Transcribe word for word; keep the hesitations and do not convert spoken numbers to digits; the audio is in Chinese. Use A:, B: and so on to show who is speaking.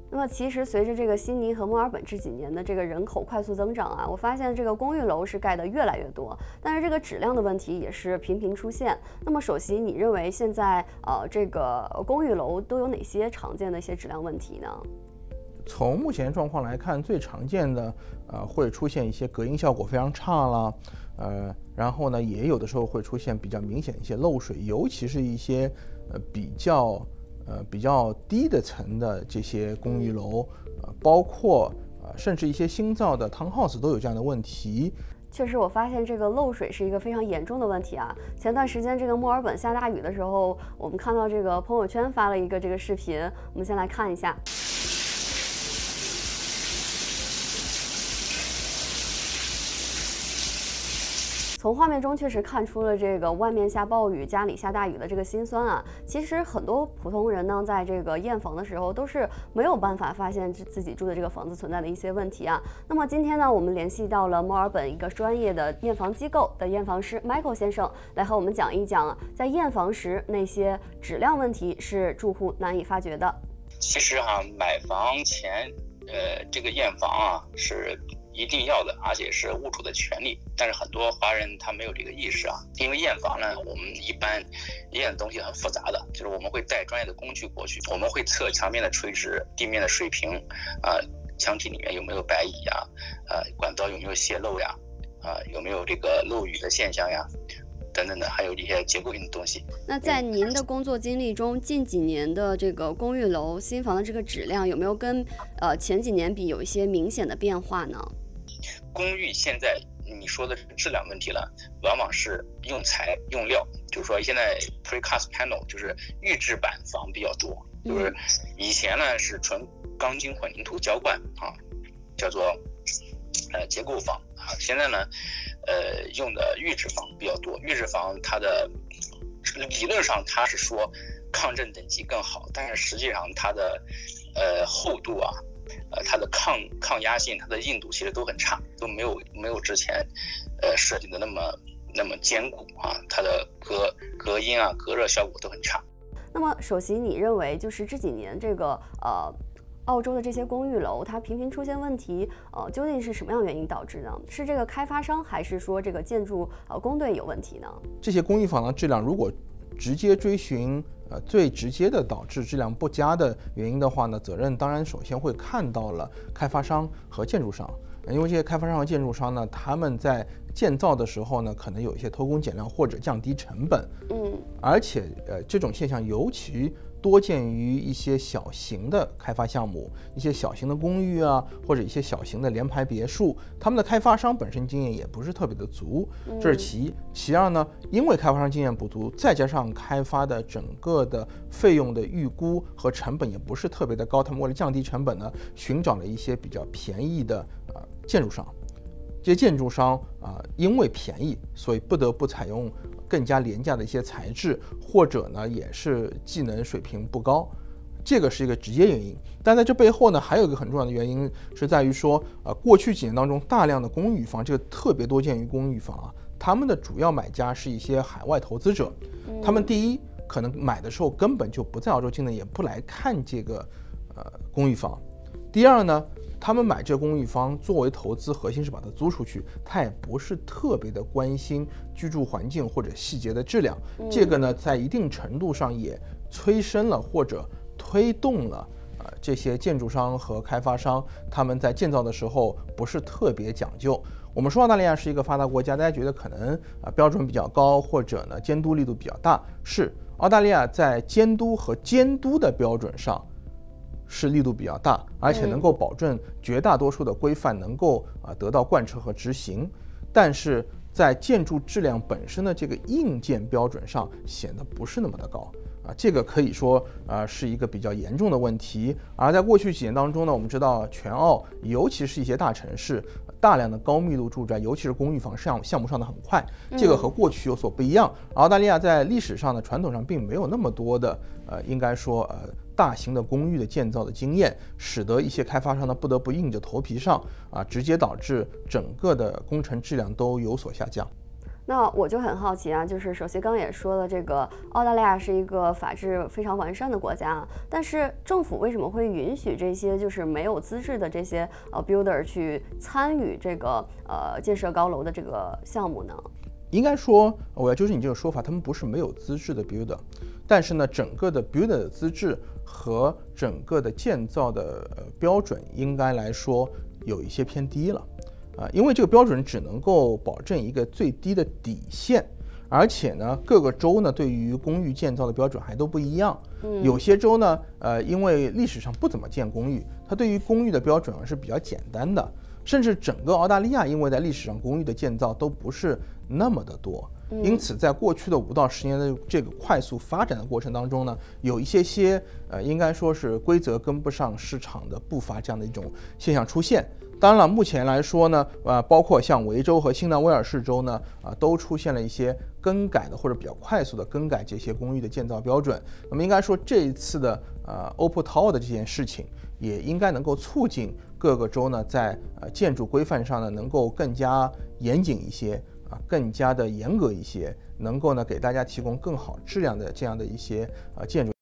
A: 那么其实随着这个悉尼和墨尔本这几年的这个人口快速增长啊，我发现这个公寓楼是盖得越来越多，但是这个质量的问题也是频频出现。那么首席，你认为现在呃这个公寓楼都有哪些常见的一些质量问题呢？
B: 从目前状况来看，最常见的呃会出现一些隔音效果非常差了，呃，然后呢也有的时候会出现比较明显的一些漏水，尤其是一些呃比较呃比较低的层的这些公寓楼，呃，包括呃甚至一些新造的 townhouse 都有这样的问题。
A: 确实，我发现这个漏水是一个非常严重的问题啊。前段时间这个墨尔本下大雨的时候，我们看到这个朋友圈发了一个这个视频，我们先来看一下。从画面中确实看出了这个外面下暴雨，家里下大雨的这个辛酸啊。其实很多普通人呢，在这个验房的时候都是没有办法发现自己住的这个房子存在的一些问题啊。那么今天呢，我们联系到了墨尔本一个专业的验房机构的验房师 Michael 先生，来和我们讲一讲，在验房时那些质量问题是住户难以发觉的。
C: 其实哈、啊，买房前，呃，这个验房啊是一定要的，而且是屋主的权利。但是很多华人他没有这个意识啊，因为验房呢，我们一般验的东西很复杂的，就是我们会带专业的工具过去，我们会测墙面的垂直、地面的水平，啊、呃，墙体里面有没有白蚁呀，呃，管道有没有泄漏呀，啊、呃，有没有这个漏雨的现象呀。等等的，还有一些结构性的东西。
A: 那在您的工作经历中，近几年的这个公寓楼新房的这个质量有没有跟呃前几年比有一些明显的变化呢？
C: 公寓现在你说的质量问题了，往往是用材用料，就是说现在 precast panel 就是预制板房比较多，就是以前呢是纯钢筋混凝土浇灌啊，叫做呃结构房啊，现在呢呃用的预制房比较多。预制房它的理论上它是说抗震等级更好，但是实际上它的呃厚度啊，呃它的抗抗压性、它的硬度其实都很差，都没有没有之前呃设计的那么那么坚固啊，它的隔隔音啊、隔热效果都很差。
A: 那么首席，你认为就是这几年这个呃澳洲的这些公寓楼它频频出现问题，呃，究竟是什么样原因导致呢？是这个开发商，还是说这个建筑呃工队有问题呢？
B: 这些公寓房的质量，如果直接追寻呃最直接的导致质量不佳的原因的话呢，责任当然首先会看到了开发商和建筑商，因为这些开发商和建筑商呢，他们在建造的时候呢，可能有一些偷工减料或者降低成本，嗯，而且呃这种现象尤其多见于一些小型的开发项目，一些小型的公寓啊，或者一些小型的联排别墅，他们的开发商本身经验也不是特别的足，这是其一。其二呢，因为开发商经验不足，再加上开发的整个的费用的预估和成本也不是特别的高，他们为了降低成本呢，寻找了一些比较便宜的呃建筑商。这些建筑商啊、呃，因为便宜，所以不得不采用更加廉价的一些材质，或者呢，也是技能水平不高，这个是一个直接原因。但在这背后呢，还有一个很重要的原因是在于说，呃，过去几年当中，大量的公寓房，这个特别多见于公寓房啊，他们的主要买家是一些海外投资者，他们第一可能买的时候根本就不在澳洲境内，也不来看这个呃公寓房；第二呢，他们买这个公寓房作为投资，核心是把它租出去，他也不是特别的关心居住环境或者细节的质量。这个呢，在一定程度上也催生了或者推动了呃这些建筑商和开发商他们在建造的时候不是特别讲究。我们说澳大利亚是一个发达国家，大家觉得可能啊标准比较高，或者呢监督力度比较大。是澳大利亚在监督和监督的标准上是力度比较大，而且能够保证绝大多数的规范能够啊得到贯彻和执行，但是在建筑质量本身的这个硬件标准上显得不是那么的高啊，这个可以说啊是一个比较严重的问题。而在过去几年当中呢，我们知道全澳尤其是一些大城市，大量的高密度住宅，尤其是公寓房项项目上的很快，这个和过去有所不一样。澳大利亚在历史上呢，传统上并没有那么多的呃，应该说呃。大型的公寓的建造的经验，使得一些开发商呢不得不硬着头皮上啊，直接导致整个的工程质量都有所下降。
A: 那我就很好奇啊，就是首席刚也说了，这个澳大利亚是一个法制非常完善的国家，但是政府为什么会允许这些就是没有资质的这些呃 builder 去参与这个呃建设高楼的这个项目呢？
B: 应该说，我要纠正你这个说法，他们不是没有资质的 builder， 但是呢，整个的 builder 的资质和整个的建造的呃标准，应该来说有一些偏低了。啊，因为这个标准只能够保证一个最低的底线，而且呢，各个州呢对于公寓建造的标准还都不一样。嗯，有些州呢，呃，因为历史上不怎么建公寓，它对于公寓的标准是比较简单的，甚至整个澳大利亚，因为在历史上公寓的建造都不是那么的多，因此在过去的五到十年的这个快速发展的过程当中呢，有一些些呃，应该说是规则跟不上市场的步伐这样的一种现象出现。当然了，目前来说呢，呃，包括像维州和新南威尔士州呢，啊，都出现了一些更改的或者比较快速的更改这些公寓的建造标准。那么应该说这一次的呃 Opal Tower 的这件事情，也应该能够促进各个州呢在呃建筑规范上呢能够更加严谨一些啊，更加的严格一些，能够呢给大家提供更好质量的这样的一些呃建筑。